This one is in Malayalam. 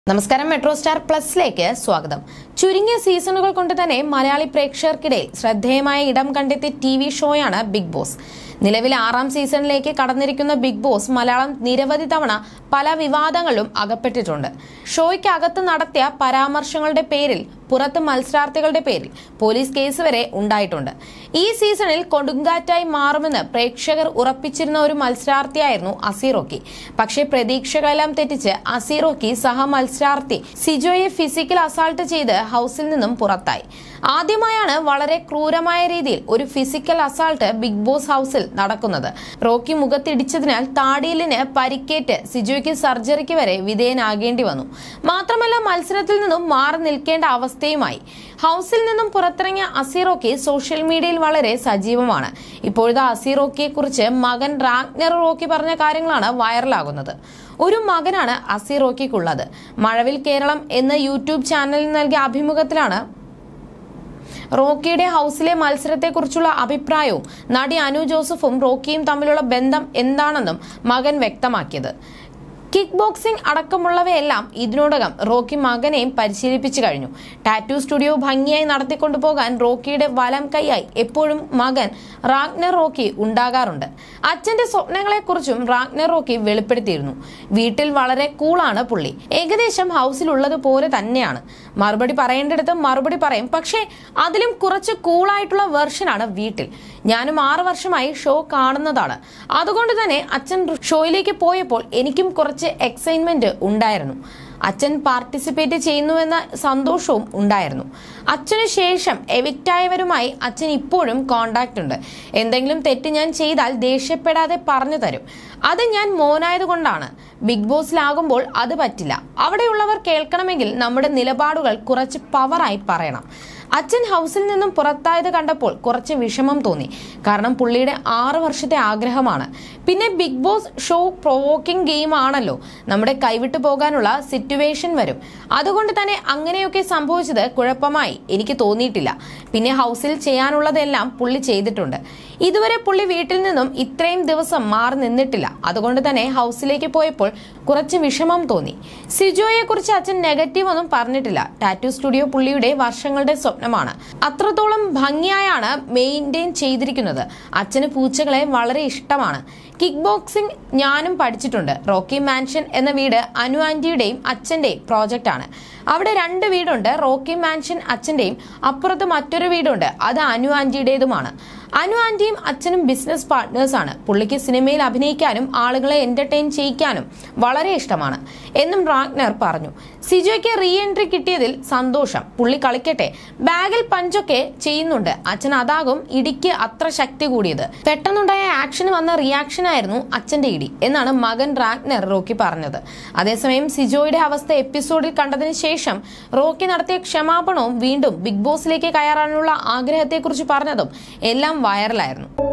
നമസ്കാരം, മെട്രോ സ്റ്റാർ പ്ലസിലേക്ക് സ്വാഗതം. ചുരുങ്ങിയ സീസണുകൾ കൊണ്ട് തന്നെ മലയാളി പ്രേക്ഷകർക്കിടയിൽ ശ്രദ്ധേയമായ ഇടം കണ്ടെത്തിയ ടി.വി. ഷോയാണ് big boss. നിലവിലെ 6ാം സീസണിലേക്ക് കടന്നിരിക്കുന്ന ബിഗ് ബോസ് മലയാളം നിരവധി തവണ പല വിവാദങ്ങളിലും അകപ്പെട്ടിട്ടുണ്ട്. ഷോയ്ക്ക് അകത്ത് നടത്തിയ പരാമർശങ്ങളുടെ പേരിൽ, പുറത്ത് മത്സരാർത്ഥികളുടെ പേരിൽ പോലീസ് കേസ് വരെ ഉണ്ടായിട്ടുണ്ട്. ഈ സീസണിൽ കൊടുങ്കാറ്റായി മാറുമെന്ന് പ്രേക്ഷകർ ഉറപ്പിച്ചിരുന്ന ഒരു മത്സരാർത്ഥിയായിരുന്നു അസീറോക്കി. പക്ഷേ പ്രതീക്ഷകളെല്ലാം തെറ്റിച്ച് അസീറോക്കി സഹ മത്സരാർത്ഥി സിജോയെ ഫിസിക്കൽ അസാൾട്ട് ചെയ്ത് ഹൌസിൽ നിന്നും പുറത്തായി. ആദ്യമായാണ് വളരെ ക്രൂരമായ രീതിയിൽ ഒരു ഫിസിക്കൽ അസാൾട്ട് ബിഗ് ബോസ് ഹൌസിൽ നടക്കുന്നത്. റോക്കി മുഖത്തിടിച്ചതിനാൽ താടിയലിന് പരിക്കേറ്റ് സിജോയ്ക്ക് സർജറിക്ക് വരെ വിധേയനാകേണ്ടി വന്നു. മാത്രമല്ല, മത്സരത്തിൽ നിന്നും മാറി നിൽക്കേണ്ട അവസ്ഥയുമായി. ഹൌസിൽ നിന്നും പുറത്തിറങ്ങിയ അസീറോക്കി സോഷ്യൽ മീഡിയയിൽ വളരെ സജീവമാണ്. ഇപ്പോഴത്തെ അസീറോക്കിയെ കുറിച്ച് മകൻ റാഗ്നർ റോക്കി പറഞ്ഞ കാര്യങ്ങളാണ് വൈറലാകുന്നത്. ഒരു മകനാണ് അസീറോക്കിക്കുള്ളത്. മഴവിൽ കേരളം എന്ന യൂട്യൂബ് ചാനലിൽ നൽകിയ അഭിമുഖത്തിലാണ് റോക്കിയുടെ ഹൌസിലെ മത്സരത്തെക്കുറിച്ചുള്ള അഭിപ്രായവും നടി അനു ജോസഫും റോക്കിയും തമ്മിലുള്ള ബന്ധം എന്താണെന്നും മകൻ വ്യക്തമാക്കിയത്. കിക്ക് ബോക്സിംഗ് അടക്കമുള്ളവയെല്ലാം ഇതിനോടകം റോക്കി മകനെയും പരിശീലിപ്പിച്ചു കഴിഞ്ഞു. ടാറ്റു സ്റ്റുഡിയോ ഭംഗിയായി നടത്തിക്കൊണ്ടുപോകാൻ റോക്കിയുടെ വലം കൈയായി എപ്പോഴും മകൻ റാഗ്നർ റോക്കി ഉണ്ടാകാറുണ്ട്. അച്ഛന്റെ സ്വപ്നങ്ങളെക്കുറിച്ചും റാഗ്നർ റോക്കി വെളിപ്പെടുത്തിയിരുന്നു. വീട്ടിൽ വളരെ കൂളാണ് പുള്ളി. ഏകദേശം ഹൌസിലുള്ളതുപോലെ തന്നെയാണ്. മറുപടി പറയേണ്ടിടത്ത് മറുപടി പറയും. പക്ഷേ അതിലും കുറച്ച് കൂളായിട്ടുള്ള വെർഷനാണ് വീട്ടിൽ. ഞാനും 6 വർഷമായി ഷോ കാണുന്നതാണ്. അതുകൊണ്ട് തന്നെ അച്ഛൻ ഷോയിലേക്ക് പോയപ്പോൾ എനിക്കും കുറച്ച് എക്സൈറ്റ്മെന്റ് ഉണ്ടായിരുന്നു. അച്ഛൻ പാർട്ടിസിപ്പേറ്റ് ചെയ്യുന്നുവെന്ന സന്തോഷവും ഉണ്ടായിരുന്നു. അച്ഛനു ശേഷം എവിക്റ്റായവരുമായി അച്ഛൻ ഇപ്പോഴും കോണ്ടാക്ട് ഉണ്ട്. എന്തെങ്കിലും തെറ്റ് ഞാൻ ചെയ്താൽ ദേഷ്യപ്പെടാതെ പറഞ്ഞു തരും. അത് ഞാൻ മോനായതുകൊണ്ടാണ്. ബിഗ് ബോസിലാകുമ്പോൾ അത് പറ്റില്ല. അവിടെയുള്ളവർ കേൾക്കണമെങ്കിൽ നമ്മുടെ നിലപാടുകൾ കുറച്ച് പവറായി പറയണം. അച്ഛൻ ഹൌസിൽ നിന്നും പുറത്തായത് കണ്ടപ്പോൾ കുറച്ച് വിഷമം തോന്നി. കാരണം പുള്ളിയുടെ 6 വർഷത്തെ ആഗ്രഹമാണ്. പിന്നെ big boss show provoking game ആണല്ലോ. നമ്മുടെ കൈവിട്ടു പോകാനുള്ള സിറ്റുവേഷൻ വരും. അതുകൊണ്ട് തന്നെ അങ്ങനെയൊക്കെ സംഭവിച്ചത് കുഴപ്പമായി എനിക്ക് തോന്നിയിട്ടില്ല. പിന്നെ ഹൌസിൽ ചെയ്യാനുള്ളതെല്ലാം പുള്ളി ചെയ്തിട്ടുണ്ട്. ഇതുവരെ പുള്ളി വീട്ടിൽ നിന്നും ഇത്രയും ദിവസം മാറി നിന്നിട്ടില്ല. അതുകൊണ്ട് തന്നെ ഹൌസിലേക്ക് പോയപ്പോൾ കുറച്ച് വിഷമം തോന്നി. സിജോയെ കുറിച്ച് അച്ഛൻ നെഗറ്റീവ് ഒന്നും പറഞ്ഞിട്ടില്ല. ടാറ്റു സ്റ്റുഡിയോ പുള്ളിയുടെ വർഷങ്ങളുടെ സ്വപ്നമാണ്. അത്രത്തോളം ഭംഗിയായാണ് മെയിൻറ്റെയിൻ ചെയ്തിരിക്കുന്നത്. അച്ഛന് പൂച്ചകളെ വളരെ ഇഷ്ടമാണ്. കിക്ക് ബോക്സിംഗ് ഞാനും പഠിച്ചിട്ടുണ്ട്. റോക്കി മാൻഷൻ എന്ന വീട് അനു ആന്റിയുടെയും അച്ഛന്റെയും പ്രോജക്റ്റ് ആണ്. അവിടെ 2 വീടുണ്ട്. റോക്കി മാൻഷൻ അച്ഛന്റെയും, അപ്പുറത്ത് മറ്റൊരു വീടുണ്ട്. അത് അനു ആന്റിയുടേതുമാണ്. അനു ആന്റിയും അച്ഛനും ബിസിനസ് പാർട്ട്നേഴ്സ് ആണ്. പുള്ളിക്ക് സിനിമയിൽ അഭിനയിക്കാനും ആളുകളെ എന്റർടൈൻ ചെയ്യിക്കാനും വളരെ ഇഷ്ടമാണ് എന്നും റാഗ്നർ പറഞ്ഞു. സിജോയ്ക്ക് റീ എൻട്രി കിട്ടിയതിൽ സന്തോഷം. പുള്ളി കളിക്കട്ടെ. ബാഗിൽ പഞ്ചൊക്കെ ചെയ്യുന്നുണ്ട്. അച്ഛൻ അതാകും ഇടിക്ക് അത്ര ശക്തി കൂടിയത്. പെട്ടെന്നുണ്ടായ ആക്ഷന് വന്ന റിയാക്ഷൻ ആയിരുന്നു അച്ഛന്റെ ഇടി എന്നാണ് മകൻ റാഗ്നർ റോക്കി പറഞ്ഞത്. അതേസമയം സിജോയുടെ അവസ്ഥ എപ്പിസോഡിൽ കണ്ടതിന് ശേഷം റോക്കി നടത്തിയ ക്ഷമാപണവും വീണ്ടും ബിഗ് ബോസിലേക്ക് കയറാനുള്ള ആഗ്രഹത്തെക്കുറിച്ച് പറഞ്ഞതും എല്ലാം വൈറലായിരുന്നു.